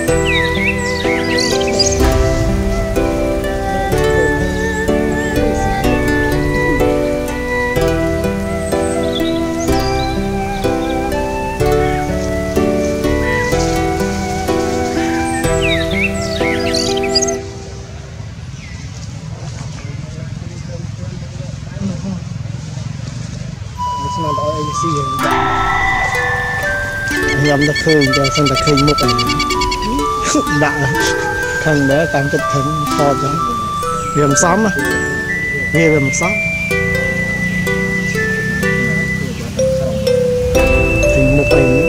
nhầm ta khơi cho xong ta khơi một ảnh đã thằng đó càng chất thấm to cho viêm xóm á nghe về một xóm thì một ảnh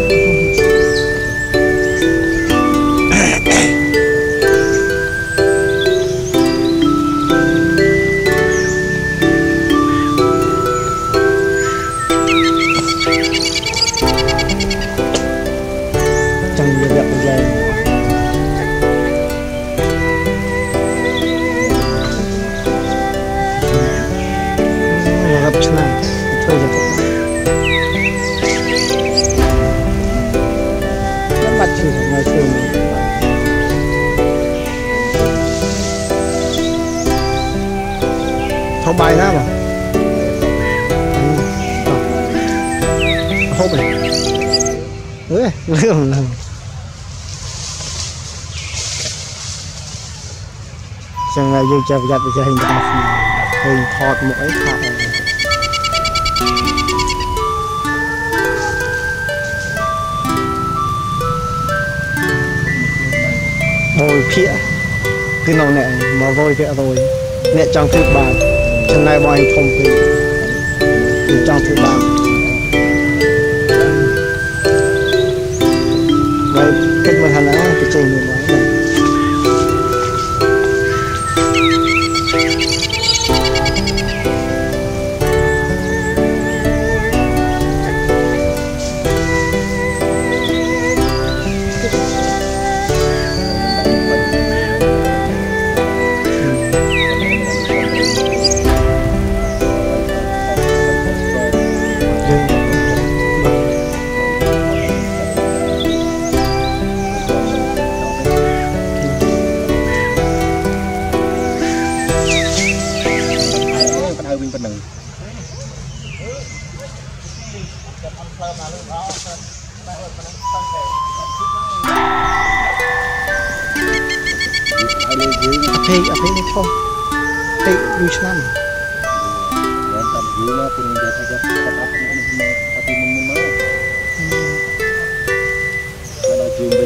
không bay đó mà hốt này lần chẳng là dương chơi giặt để hình hình thọt mỗi thọt mồi phía cái nào nè mà vôi vẽ rồi nè trong thứ ba chân này bọn anh không thì trong thứ ba vậy cách mà hắn đã cái trình mình nói này Apa không? Hey, du senang. Dan tak guna pun dia saja tapi memang. Kalau jumben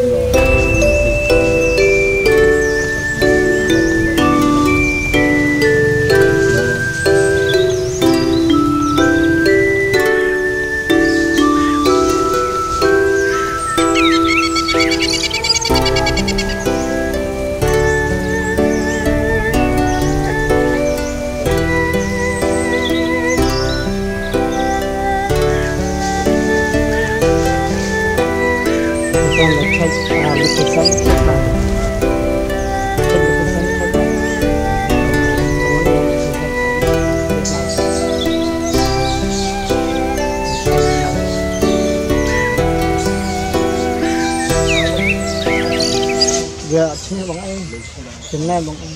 giờ chính là bằng em chính là bằng em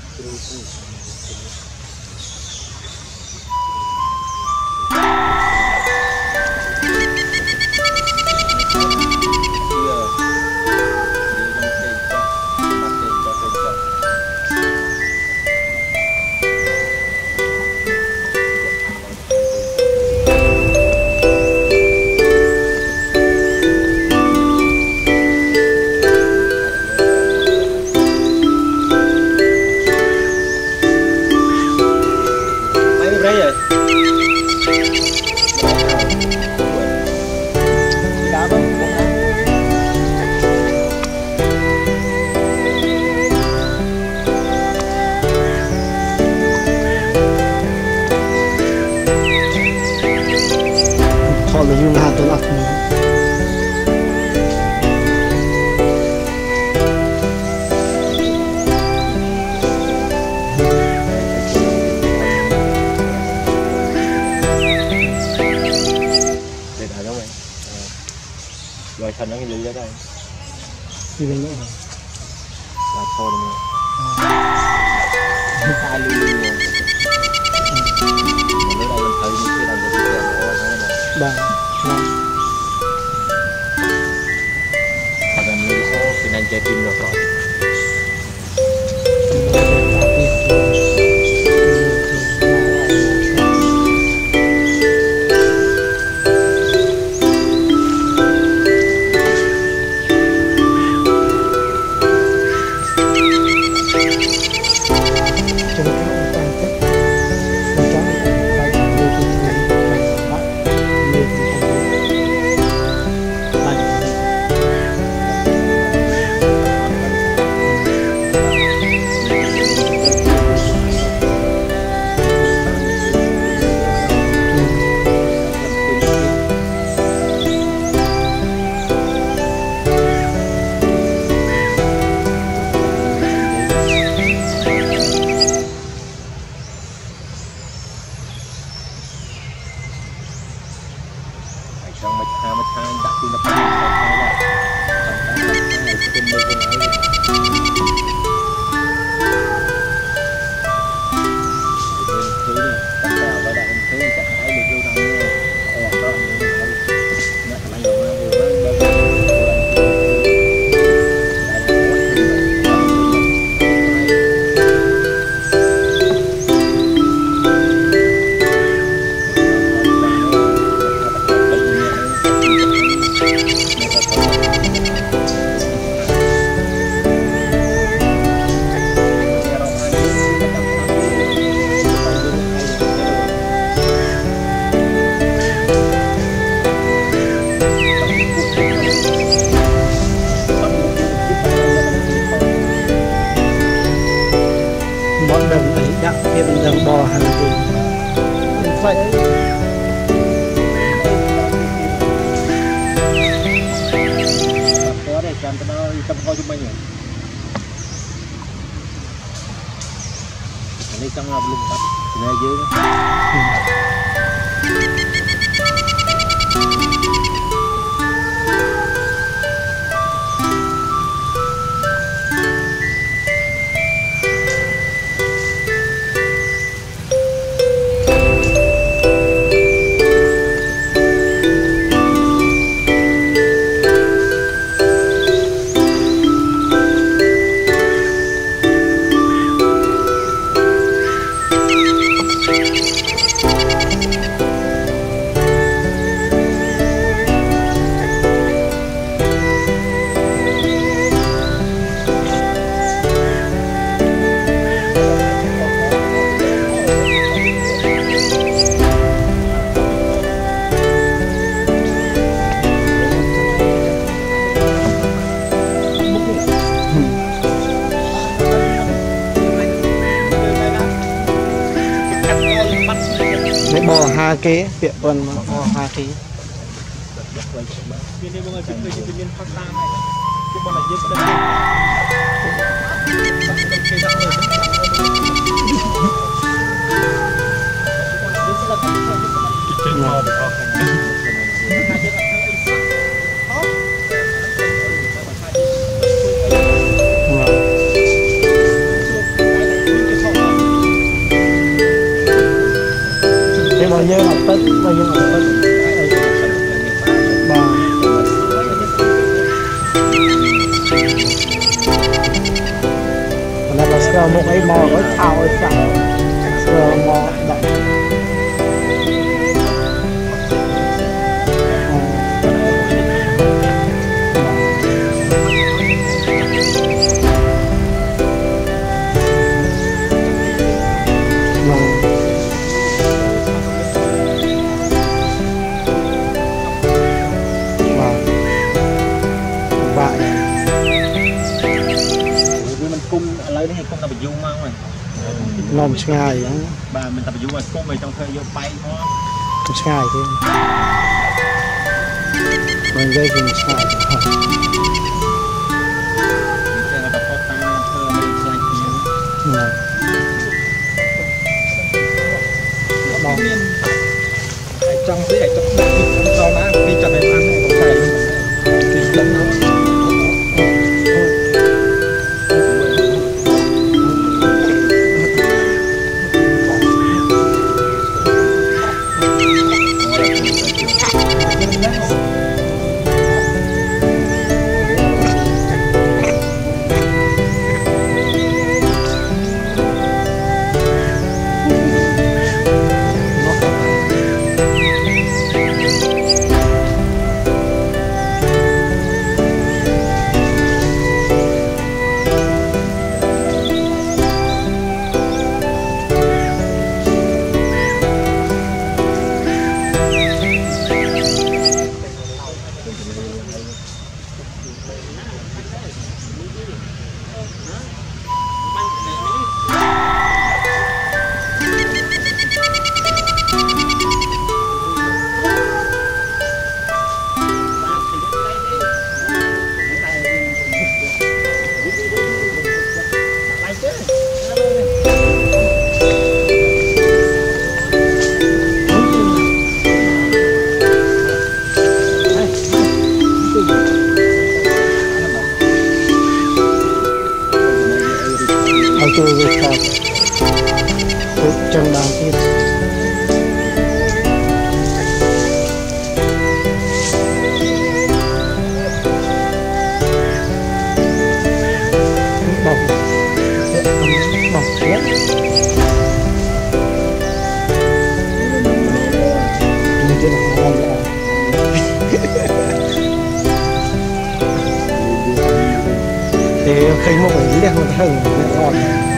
thôi là dùng hạt tôi lắc rồi thành nó cái gì đó đây gì nữa là thôi đi mua ai luôn luôn luôn còn ở đây mình thấy những cái đằng kia là ôi thế này bà và gần như số thì nên chơi phim được rồi trong một hai đặt trên lập trình bọn đừng ấy đặng kia mình đang bò hàng gì vậy có để làm cho nó tâm thôi chúng mình nhỉ đây trong là lùng bắt này dưới bò hai kế tiệm tuần bò hai kế bao nhiêu học tất bao nhiêu học tất bà là bà sờ một cái mò có thao ấy sao sờ mò đại lấy cái cung tập dung mà rồi nôm ngay vậy bà mình tập dung mà cung mình trong thời vô bay thôi ngay thế mình gây thì ngay trong cái trong do má đi chợ này ăn phải thì Tôi về chọn chân đàn kia bọc bọc chết như thế nào ra thì khi một cái đen một thân còn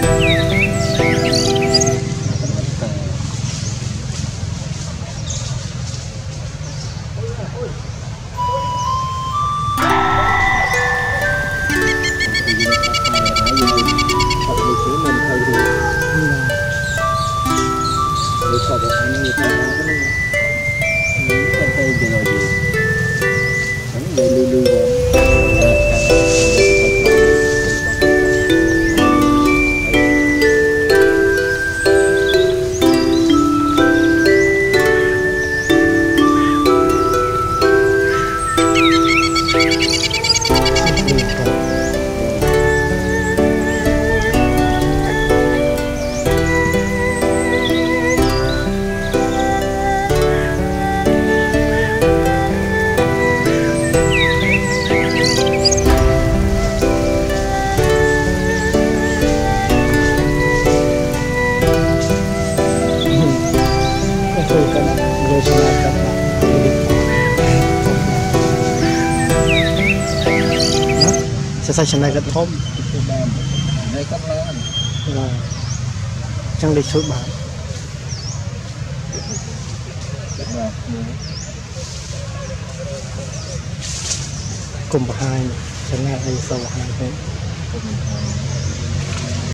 sẽ xảy ra cái thôm chẳng để số bán cùng hai chẳng là hay sau hai thế